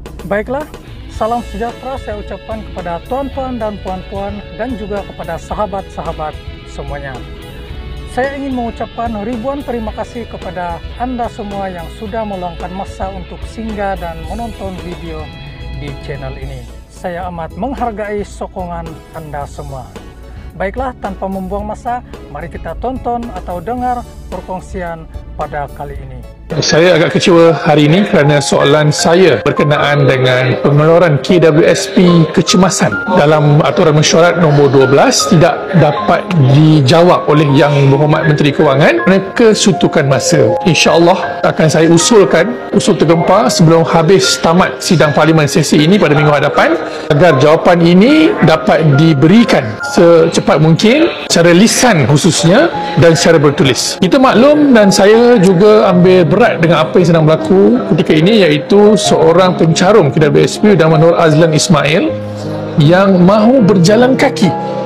Baiklah, salam sejahtera saya ucapkan kepada tuan-tuan dan puan-puan dan juga kepada sahabat-sahabat semuanya. Saya ingin mengucapkan ribuan terima kasih kepada Anda semua yang sudah meluangkan masa untuk singgah dan menonton video di channel ini. Saya amat menghargai sokongan Anda semua. Baiklah, tanpa membuang masa, mari kita tonton atau dengar perkongsian pada kali ini. Saya agak kecewa hari ini kerana soalan saya berkenaan dengan pengeluaran KWSP kecemasan dalam aturan mesyuarat nombor 12 tidak dapat dijawab oleh Yang Berhormat Menteri Kewangan. Mereka sutukan masa. InsyaAllah akan saya usul tergempar sebelum habis tamat sidang parlimen sesi ini pada minggu hadapan agar jawapan ini dapat diberikan secepat mungkin secara lisan khususnya dan secara bertulis. Kita maklum dan saya juga ambil berat dengan apa yang sedang berlaku ketika ini, iaitu seorang pencarum KWSP nama Nur Azlan Ismail yang mahu berjalan kaki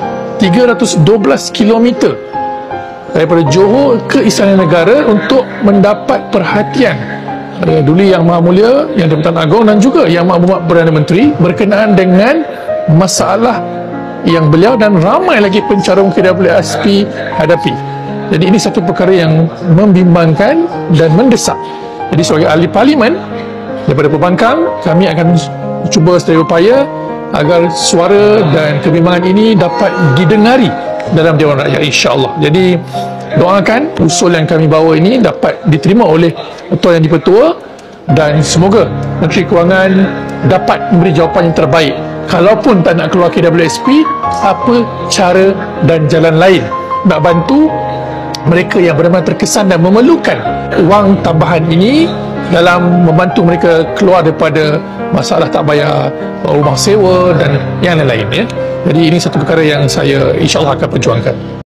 312 km daripada Johor ke Istana Negara untuk mendapat perhatian Duli Yang Maha Mulia, Yang Di-Pertuan Agong dan juga Yang Maha Perdana Menteri berkenaan dengan masalah yang beliau dan ramai lagi pencarum KWSP hadapi. Jadi ini satu perkara yang membimbangkan dan mendesak. Jadi sebagai ahli parlimen daripada Pembangkang, kami akan cuba sedaya upaya agar suara dan kebimbangan ini dapat didengari dalam Dewan Rakyat, insya-Allah. Jadi doakan usul yang kami bawa ini dapat diterima oleh Ketua Yang Di-Pertua dan semoga Menteri Kewangan dapat memberi jawapan yang terbaik. Kalaupun tak nak keluar KWSP, apa cara dan jalan lain nak bantu mereka yang benar-benar terkesan dan memerlukan wang tambahan ini dalam membantu mereka keluar daripada masalah tak bayar rumah sewa dan yang lain-lain, ya. Jadi ini satu perkara yang saya insya-Allah akan perjuangkan.